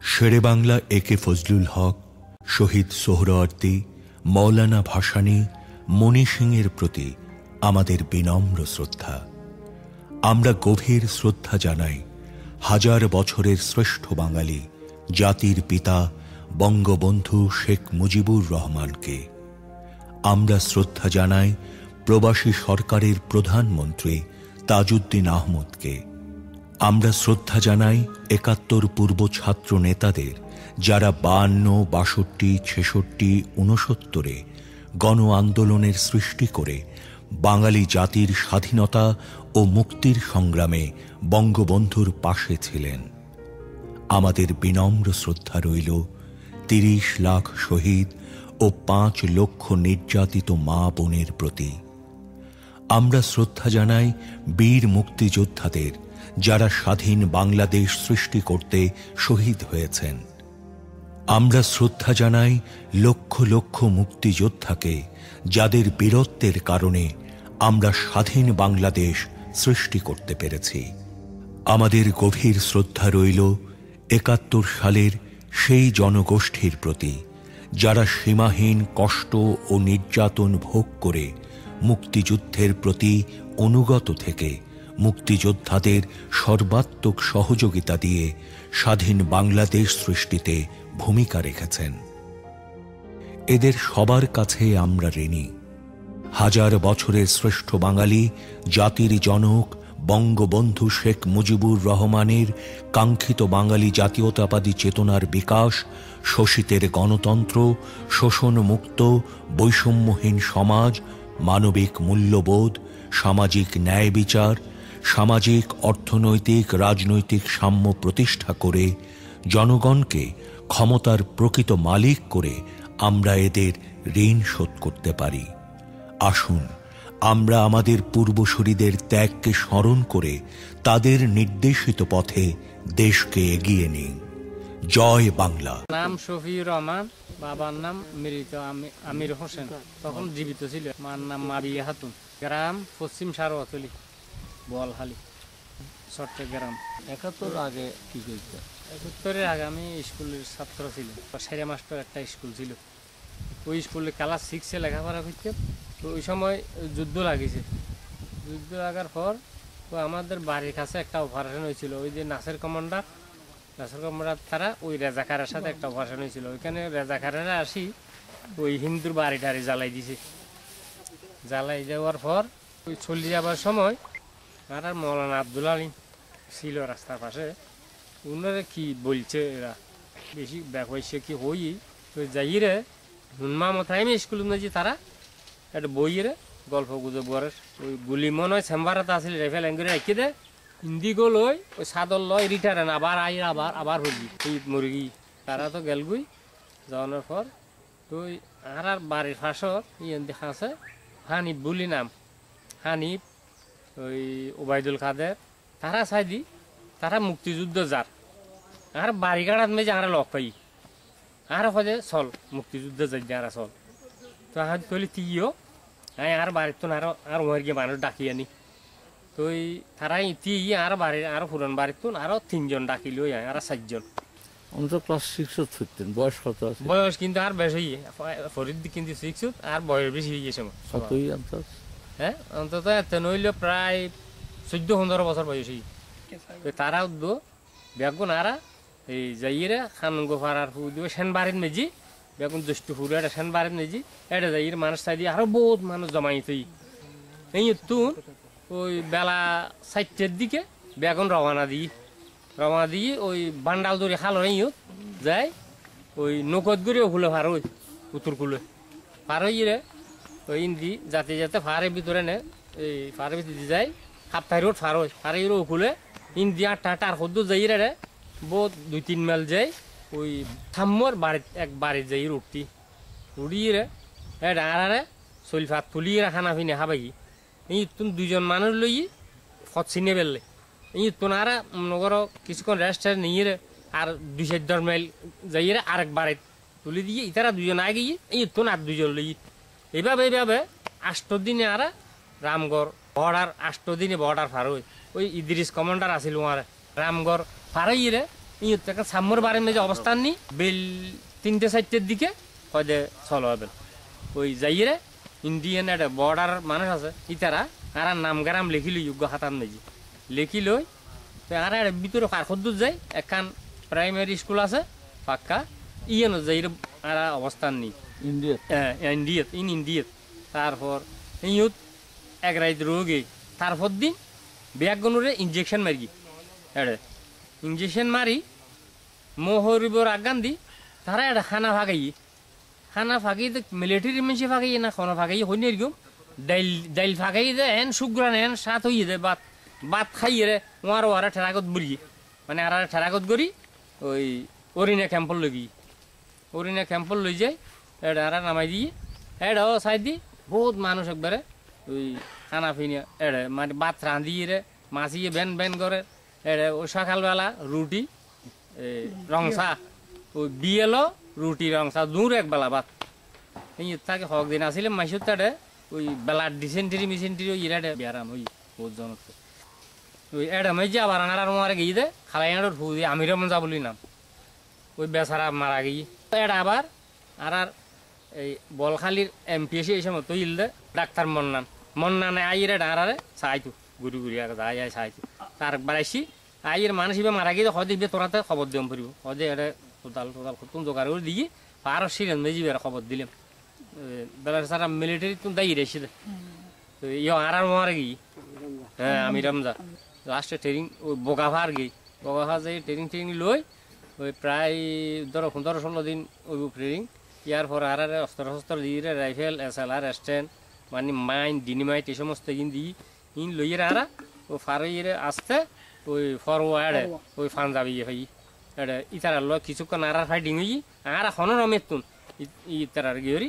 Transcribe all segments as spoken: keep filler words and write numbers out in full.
শেরে বাংলা এ কে ফজলুল হক, শহীদ সোহরাওয়ার্দী, মৌলানা ভাসানী, মণি সিংয়ের প্রতি আমাদের বিনম্র শ্রদ্ধা। আমরা গভীর শ্রদ্ধা জানাই হাজার বছরের শ্রেষ্ঠ বাঙালি জাতির পিতা বঙ্গবন্ধু শেখ মুজিবুর রহমানকে। আমরা শ্রদ্ধা জানাই প্রবাসী সরকারের প্রধানমন্ত্রী তাজউদ্দিন আহমদকে। আমরা শ্রদ্ধা জানাই একাত্তর পূর্ব ছাত্র নেতাদের, যারা বায়ান্ন, বাষট্টি, ছেষট্টি, ঊনসত্তরে গণ আন্দোলনের সৃষ্টি করে বাঙালি জাতির স্বাধীনতা ও মুক্তির সংগ্রামে বঙ্গবন্ধুর পাশে ছিলেন। আমাদের বিনম্র শ্রদ্ধা রইল তিরিশ লাখ শহীদ ও পাঁচ লক্ষ নির্যাতিত মা বোনের প্রতি। আমরা শ্রদ্ধা জানাই বীর মুক্তিযোদ্ধাদের, যারা স্বাধীন বাংলাদেশ সৃষ্টি করতে শহীদ হয়েছেন। আমরা শ্রদ্ধা জানাই লক্ষ লক্ষ মুক্তিযোদ্ধাকে, যাদের বীরত্বের কারণে আমরা স্বাধীন বাংলাদেশ সৃষ্টি করতে পেরেছি। আমাদের গভীর শ্রদ্ধা রইল একাত্তর সালের সেই জনগোষ্ঠীর প্রতি, যারা সীমাহীন কষ্ট ও নির্যাতন ভোগ করে মুক্তিযুদ্ধের প্রতি অনুগত থেকে মুক্তিযোদ্ধাদের সর্বাত্মক সহযোগিতা দিয়ে স্বাধীন বাংলাদেশ সৃষ্টিতে ভূমিকা রেখেছেন। এদের সবার কাছে আমরা ঋণী। হাজার বছরের শ্রেষ্ঠ বাঙালি জাতির জনক বঙ্গবন্ধু শেখ মুজিবুর রহমানের কাঙ্ক্ষিত বাঙালি জাতীয়তাবাদী চেতনার বিকাশ, শোষিতের গণতন্ত্র, শোষণমুক্ত বৈষম্যহীন সমাজ, মানবিক মূল্যবোধ, সামাজিক ন্যায় বিচার, সামাজিক অর্থনৈতিক রাজনৈতিক সাম্য প্রতিষ্ঠা করে জনগণকে ক্ষমতার প্রকৃত মালিক করে আমরা এদের ঋণ শোধ করতে পারি। আসুন আমরা আমাদের পূর্বসূরীদের ত্যাগকে স্মরণ করে তাদের নির্দেশিত পথে দেশকে এগিয়ে নিই। জয় বাংলা। নাম শফিউর রহমান, বাবার নাম মৃত আমির হোসেন, তখন জীবিত ছিল। মার নাম মাবিয়া খাতুন। গ্রাম পশ্চিম সারোয়াতলি, বোয়ালখালী, চট্টগ্রাম। একাত্তর আগে কি করতে? একাত্তরের আগে আমি স্কুলের ছাত্র ছিলাম। সেরা মাস্টার একটা স্কুল ছিল, ওই স্কুলে ক্লাস সিক্সে লেখাপড়া করতে। তো ওই সময় যুদ্ধ লাগিয়েছে। যুদ্ধ লাগার পর তো আমাদের বাড়ির কাছে একটা অপারেশন হয়েছিল। ওই যে নাসের কমান্ডার নাসের কমান্ডার তারা ওই রেজাকারের সাথে একটা অপারেশন হয়েছিল। ওইখানে রেজাকারেরা আসি ওই হিন্দুর বাড়ি টাড়ি জ্বালাই দিছে। জ্বালাই যাওয়ার পর ওই চলে যাবার সময় আর আর মৌলানা আব্দুল আলিম ছিল রাস্তার পাশে। ওনারা কি বলছে, এরা বেশি ব্যাপাইছে কি হই তো যাই রে হুনমা মতো আমি স্কুল নিয়েছি। তারা একটা বইয়েরে গল্প গুজব করে ওই গুলি মনে হয় চেম্বারতে আসলে রেফেল এঙ্গুরি রেখে দে হিন্দি গো লই ওই সাদর লয় রিটার্ন আবার আই আবার আবার হবি এই মুরগি। তারা তো গেলগুই যাওয়ানোর পর তো আর আর বাড়ির ফাঁসর ইয়ে দেখা আছে হানিফ বুলি নাম, হানিফ ওই ওবায়দুল কাদের। তারা চাই দি তারা মুক্তিযুদ্ধ যার আর বাড়ি গাড়াত মেজে আমরা লগ পাই আর হজে চল মুক্তিযুদ্ধ যাই আর চল। তো হাত কইলি তিও হ্যাঁ আর বাড়ির তো আরো আর ওর গিয়ে মানুষ ডাকি আনি। তো তারা ইতি আর বাড়ির আরো পুরান বাড়ির তো আরো তিনজন ডাকিল আর চারজন। আমি তো ক্লাস সিক্সত থাকতেন। বয়স কত আছে? বয়স কিন্তু আর বেশি ফরিদ কিন্তু সিক্সত আর বয়স বেশি হয়ে গেছে। কতই অন্তত? হ্যাঁ অন্তত এত নইল প্রায় চোদ্দ পনেরো বছর বয়সী। তারা উদ্দ বেগুন আরা এই যাইরে খানগো ফারার ফু দিব সেন বাড়ির মেজি বেগুন জ্যৈষ্ঠ ফুল এটা সেন বাড়ির মেজি এটা যাইর মানুষ চাই দিয়ে আরো বহুত মানুষ জমাইতই। এই তুন ওই বেলা চারটের দিকে বেগুন রওনা দিই রওনা দিয়ে ওই বান্ডাল ধরে খালো ইয়ত যাই ওই নৌকত গড়িও খুলে ফার ওই উত্তর খুলে ফার রে ওই ইন্দি যাতে যাতে ফারের ভিতরে নে এই ফারের ভিতরে যাই হাফ ফাই রোড ফার ওই ফারেরও খুলে ইন্দি আটটা টার সদ্য যাই রে বহুত দুই তিন মাইল যাই ওই থাম্মর বাড়িত এক বাড়ির যাই উঠতি উড়িয়ে রে হ্যাঁ ডাঁড়ারে চলি ভাত তুলিয়ে খানা ফিনে খাবাই। এই তুমি দুইজন মানুষ লই ফট চিনে বেললে এই তোন আর নগর কিছুক্ষণ রেস্ট নিয়ে রে আর দুই চার দশ মাইল যাই রে আরেক বাড়িত তুলি দিয়ে ইতারা দুজন আগে গিয়ে এই তোন আর দুজন লই এইভাবে এইভাবে আষ্ট দিনে আর রামগড় বর্ডার আষ্ট দিনে বর্ডার ফার ওই ওই ইদ্রিস কমান্ডার আসিল আর রামগড় ফারাই রে ইয়ত একটা সাম্মর বাড়ির মেঝে অবস্থান নি বেল তিনটে চারটের দিকে হয়তো চলো হবে ওই যাইরে ইন্ডিয়ান একটা বর্ডার মানুষ আছে ইতারা আর নাম গারাম লিখিল যোগ্য হাতান মেজি লিখি লই তো আর ভিতরে কারখদ্দুর যাই একখান প্রাইমারি স্কুল আছে পাক্কা ইয়েন যাই আর অবস্থান নি ইন্ডিয়া ইন্ডিয়াত ইন ইন্ডিয়াত তারপর ইয়ত এক রাত রোগে তারপর দিন ব্যাগগুলোরে ইঞ্জেকশন মারি এড়ে ইঞ্জেকশন মারি মোহরিবর আগান দি তারা এটা খানা ভাগাই খানা ফাঁকি মিলিটারি মেশি ফাঁকাই না খানা ফাঁকাই হইনি এরকম ডাইল ডাইল ফাঁকাই দে এন শুক্রান এন সাত হইয়ে দে বাত বাত খাইয়ে রে ওয়ার ওয়ারা ঠেরাগত বুড়ি মানে আর ঠেরাগত করি ওই অরিনা ক্যাম্পল লগি অরিনা ক্যাম্পল লই যায় এটা আর নামাই দিয়ে এটা ও সাইড দি বহুত মানুষ একবারে ওই খানা ফিনিয়া এড়ে মানে ভাত রাঁধিয়ে রে মাছিয়ে বেন বেন করে এড়ে ও সকালবেলা রুটি রংসা ওই বিয়েলো রুটি রংসা দূর একবেলা ভাত এই থাকে হক দিন আসলে মাইসুর তাড়ে ওই বেলার ডিসেন্টারি মিসেন্টারি ওই ইরাটে বেড়াম ওই বহুত জন ওই এটা মাই যে আবার আনার মারা গিয়ে দে খালাই আনার ফু দিয়ে আমিরও মন যাবলি নাম ওই বেচারা মারা গিয়ে এটা আবার আর আর এই বলখালির এম পি এসি এই সময় তো ইল দে ডাক্তার মন্নান মন্নানে আইরে ডাঁড়ারে চাইতো ঘুরি ঘুরি আগে যাই আই চাইতো তার বাড়াইছি আইয়ের মানুষ হিসেবে মারা গিয়ে হদে ইবে তোরাতে খবর দিলাম ফুরিব হদে এটা টোটাল টোটাল খুতুন জোগাড় করে দিয়ে আরো সিলেন মেজি বেড়া খবর দিলাম বেলা সারা মিলিটারি তুমি দায়ী রেসি দে তো ইয়ে আর আর মারা গিয়ে হ্যাঁ আমি রমজা লাস্টে ট্রেনিং ওই বোগাভার গিয়ে বোগাভার যাই ট্রেনিং ট্রেনিং লই ওই প্রায় ধরো পনেরো ষোলো দিন ওই ট্রেনিং ইয়ার পর আর আর অস্ত্র শস্ত্র দিয়ে রাইফেল এস এল আর স্ট্যান্ড মানে মাইন ডিনিমাইট এই সমস্ত ইন দিই ইন লইয়ে আরা ও ফারইয়ে আসতে ওই ফরওয়ার্ডে ওই ফানজাবি হই এটা ইতার ল কিছুক্ষণ আর ফাইটিং হই আর এখনো রমের তুন ইতার আর গিয়ে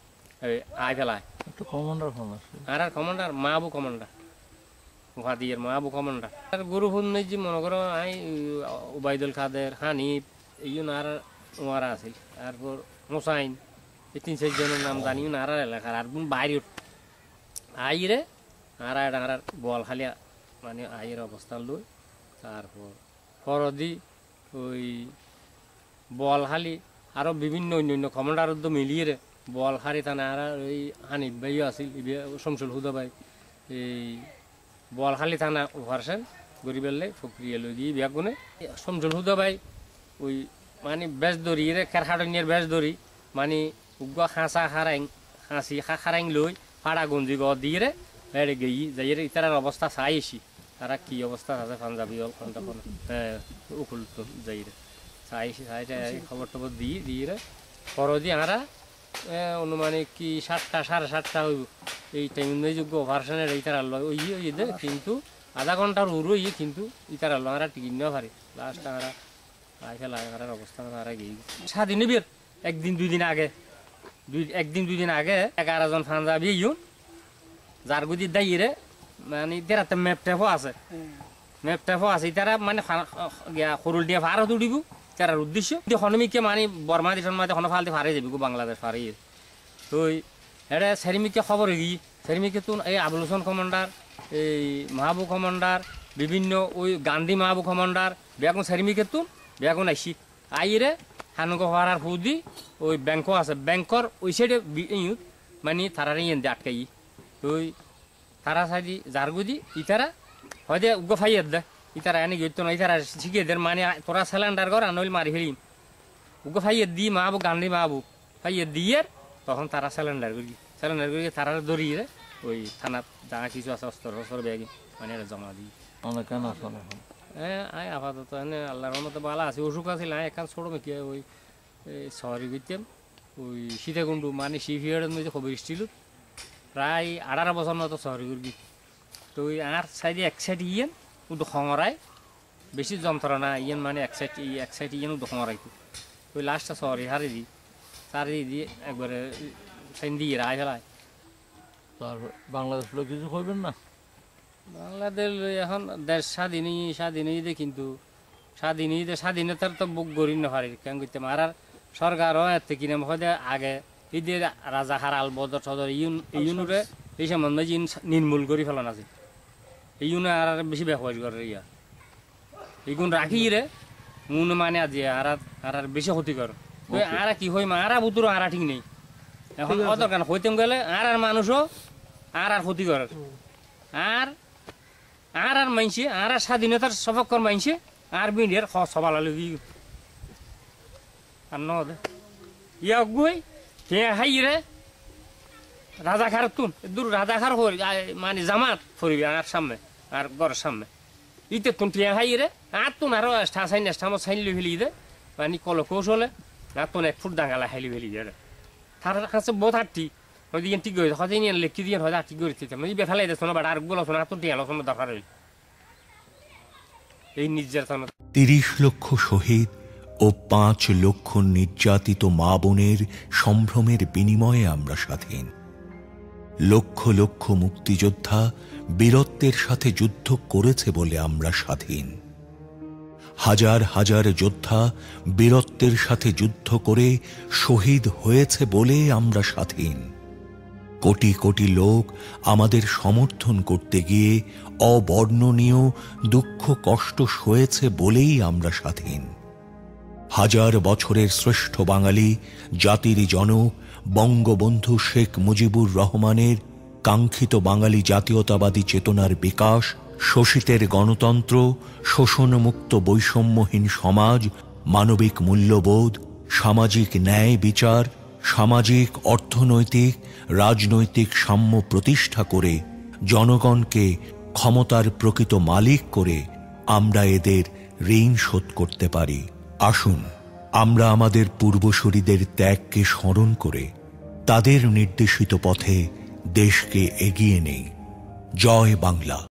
আই ফেলায় কমান্ডার ফোন আর আর কমান্ডার মাহবু কমান্ডার ওহাদিয়ের মাহবু কমান্ডার আর গুরু ফোন নেই যে মনে করো আই উবাইদুল কাদের হানিফ এই আর ওয়ারা আছে তারপর মোসাইন এই তিন চারজনের নাম জানিও না আর এলাকার আর বাইরে আইরে আর আর বোয়ালখালী মানে আইয়ের অবস্থান লই তারপর ফরদি ওই বোয়ালখালী আরও বিভিন্ন অন্য অন্য কমান্ডার তো মিলিয়ে রে বোয়ালখালী থানা আর ওই হানিফ ভাইও আছিল শমসুল হুদা ভাই এই বোয়ালখালী থানা ভার্সেন গরিবেলে ফকরিয়ে লই দিয়ে বিয়া গুনে শমসুল হুদা ভাই ওই মানে বেশ দড়ি রে কেরখাটনিয়ার বেশ দড়ি মানে উগা খাঁচা খারাইং খাঁচি খা খারাইং লই ফাড়া গঞ্জি গ দিয়ে রে বেড়ে গেই যাই রে ইতার অবস্থা চাইছি তারা কি অবস্থা আছে পাঞ্জাবি হল কোনটা কোন হ্যাঁ উকুল তো যাই রে চাইছি চাই খবর টবর দিয়ে দিয়ে রে ফরদি আরা অনুমানিক কি সাতটা সাড়ে সাতটা হইব এই টাইম যোগ্য ভার্সনের ইতার লয় ওই ওই দে কিন্তু আধা ঘন্টার উড়ো ইয়ে কিন্তু ইতার ল আমরা টিকিট নেওয়া পারি লাস্ট আমরা আই ফেলা আর অবস্থা আমরা গিয়ে স্বাধীন বের একদিন দুই দিন আগে দুই একদিন দুই দিন আগে এগারো জন পাঞ্জাবি ইউন যার গুদি দায়ী রে মানে তেরাতে ম্যাপ ট্যাপও আছে ম্যাপ ট্যাপও আছে তারা মানে সরুল দিয়ে ভাড়া তুলিব তার উদ্দেশ্য হনমিকে মানে বর্মা দিশন মাঝে হন ফালতে ফারে যাবি বাংলাদেশ ফারে তো এটা সেরিমিকে খবর গিয়ে সেরিমিকে তো এই আবুল হোসেন কমান্ডার এই মাহবু কমান্ডার বিভিন্ন ওই গান্ধী মাহবু কমান্ডার বেগুন সেরিমিকে তো বেগুন আইসি আইরে হানুক হওয়ার হুদি ওই ব্যাংকও আছে ব্যাংকর ওই সাইডে মানে তারা ইয়ে আটকাই ওই তারা সাইডি জারগুদি ইতারা হয়তো উগ্র ফাইয়ের দে ইতারা এনে গেতো না ইতারা শিখিয়ে দের মানে তোরা সিলিন্ডার কর আনইল মারি ফেলিম উগ্র ফাইয়ের দি মাহবু গান্ধী মাহবু ফাইয়ের দিয়ে তখন তারা সিলিন্ডার করি সিলিন্ডার করি তারা দড়িয়ে ওই থানার যা কিছু আছে অস্ত্র শস্ত্র ব্যাগ মানে জমা দিই অনেক কেন আছে হ্যাঁ আয় আপাতত এনে আল্লাহর মতো ভালো আছে অসুখ আছিল আয় এখান ছোটো মেকি ওই শহরে গিয়েতাম ওই সীতাকুণ্ডু মানে শিফিয়ারের মধ্যে খবর এসেছিল প্রায় আঠারো বছর মতো শহরে ঘুরবি তো ওই আর সাইডে এক সাইড ইয়েন উদু খঙরায় বেশি যন্ত্রণা ইয়েন মানে এক সাইড এক সাইড ইয়েন উদু খঙরাইতো ওই লাস্টটা শহরে হারে দিই সারি দিয়ে একবারে সাইন দিয়ে রায় ফেলায় তারপর বাংলাদেশ লোক কিছু করবেন না বাংলাদেশ এখন দেশ স্বাধীনই স্বাধীনই দে কিন্তু স্বাধীনই দে স্বাধীনতার তো বুক গড়ি না পারি কেন করতে আর সরকারও এতে কিনে হয় আগে এই যে রাজা হারাল বদর সদর ইউন ইউনুরে এই সম্বন্ধে যে নির্মূল করে ফেলান আছে এই ইউনে আর বেশি ব্যবহার করে ইয়া এইগুণ রাখি রে মনে মানে আজি আর আর আর বেশি ক্ষতিকর আর কি হই মা আর বুতুর আর ঠিক নেই এখন অদরকার হইতেম গেলে আর আর মানুষও আর আর ক্ষতিকর আর আর আর মাইনছে আর আর স্বাধীনতার সপক্ষর মাইনছে আর বিন্ডিয়ার সবাল লগি আর ন ইয়া গুই হে হাই রে রাজাখার তুন দূর রাজাখার মানে জামাত ফরিবি আর সামনে আর ঘরের সামনে ইতে তুন টিয়া হাই রে আর তুন আরো স্টা সাইন স্টামো সাইন লি ফেলি দে মানে কল কৌশলে আর তুন এক ফুট ডাঙ্গালা হাইলি ফেলি দে তার কাছে বহুত হাঁটি ওই দিকে ঠিক হয়েছে হয়তো নিয়ে লেখি দিয়ে হয়তো ঠিক করে দিতে এই বেফালাই দেশ না বাট আর গুলো শোনা তুন টিয়া লোক দরকার হইল এই নির্যাতন তিরিশ লক্ষ শহীদ ও পাঁচ লক্ষ নির্যাতিত মা বোনের সম্ভ্রমের বিনিময়ে আমরা স্বাধীন। লক্ষ লক্ষ মুক্তিযোদ্ধা বীরত্বের সাথে যুদ্ধ করেছে বলে আমরা স্বাধীন। হাজার হাজার যোদ্ধা বীরত্বের সাথে যুদ্ধ করে শহীদ হয়েছে বলে আমরা স্বাধীন। কোটি কোটি লোক আমাদের সমর্থন করতে গিয়ে অবর্ণনীয় দুঃখ কষ্ট সয়েছে বলেই আমরা স্বাধীন। হাজার বছরের শ্রেষ্ঠ বাঙালি জাতির জনক বঙ্গবন্ধু শেখ মুজিবুর রহমানের কাঙ্ক্ষিত বাঙালি জাতীয়তাবাদী চেতনার বিকাশ, শোষিতের গণতন্ত্র, শোষণমুক্ত বৈষম্যহীন সমাজ, মানবিক মূল্যবোধ, সামাজিক ন্যায় বিচার, সামাজিক অর্থনৈতিক রাজনৈতিক সাম্য প্রতিষ্ঠা করে জনগণকে ক্ষমতার প্রকৃত মালিক করে আমরা এদের ঋণ শোধ করতে পারি। আসুন আমরা আমাদের পূর্বসূরীদের ত্যাগকে স্মরণ করে তাদের নির্দেশিত পথে দেশকে এগিয়ে নেই। জয় বাংলা।